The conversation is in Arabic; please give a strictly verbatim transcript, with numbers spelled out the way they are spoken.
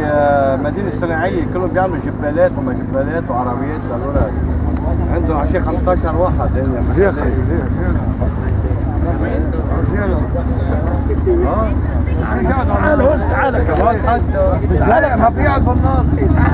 المدينه الصناعيه كلهم بيعملوا جبالات وما جبالات وعربيات هذول عنده عشان خمسطعش واحد هن زين زين اه تعال هون تعال كمان تعال تعال هبيعك بالنار